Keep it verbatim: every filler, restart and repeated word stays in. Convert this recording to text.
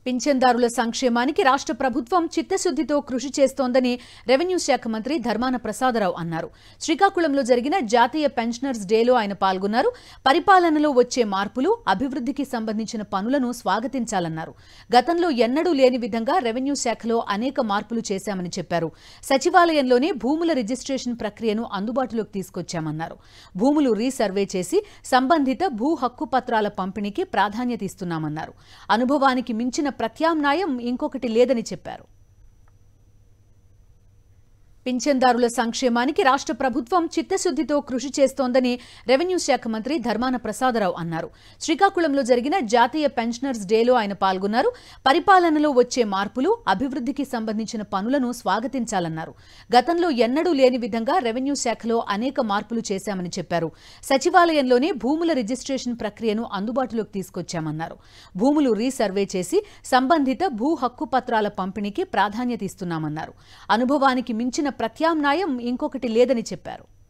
పింఛన్దారుల సంక్షేమానికి రాష్ట్ర ప్రభుత్వం చిత్తశుద్ధితో కృషి చేస్తోందని రెవెన్యూ శాఖ మంత్రి ధర్మాన ప్రసాద రావు అన్నారు. శ్రీకాకుళంలో జరిగిన జాతీయ పెన్షనర్స్ డేలో ఆయన పాల్గొన్నారు. పరిపాలనలో వచ్చే మార్పులు, అభివృద్ధికి సంబంధించిన పనులను స్వాగతించాలన్నారు. గతంలో ఎన్నడూ లేని విధంగా రెవెన్యూ శాఖలో అనేక మార్పులు చేశామని చెప్పారు. సచివాలయంలోనే భూముల రిజిస్ట్రేషన్ ప్రక్రియను అందుబాటులోకి తీసుకొచ్చామన్నారు. భూములు రీసర్వే చేసి సంబంధిత భూ హక్కు పత్రాల పంపిణీకి ప్రాధాన్యత ఇస్తున్నామన్నారు. అనుభవానికి మించిన ప్రత్యామ్నాయం ఇంకొకటి లేదని చెప్పారు. పింఛన్దారుల సంక్షేమానికి రాష్ట్ర ప్రభుత్వం చిత్తశుద్ధితో కృషి చేస్తోందని రెవెన్యూ శాఖ మంత్రి ధర్మాన ప్రసాద రావు అన్నారు. శ్రీకాకుళంలో జరిగిన జాతీయ పెన్షనర్స్ డేలో ఆయన పాల్గొన్నారు. పరిపాలనలో వచ్చే మార్పులు, అభివృద్ధికి సంబంధించిన పనులను స్వాగతించాలన్నారు. గతంలో ఎన్నడూ లేని విధంగా రెవెన్యూ శాఖలో అనేక మార్పులు చేశామని చెప్పారు. సచివాలయంలోనే భూముల రిజిస్ట్రేషన్ ప్రక్రియను అందుబాటులోకి తీసుకొచ్చామన్నారు. భూములు రీసర్వే చేసి సంబంధిత భూ హక్కు పత్రాల పంపిణీకి ప్రాధాన్యత ఇస్తున్నామన్నారు. అనుభవానికి మించిన ప్రత్యామ్నాయం ఇంకొకటి లేదని చెప్పారు.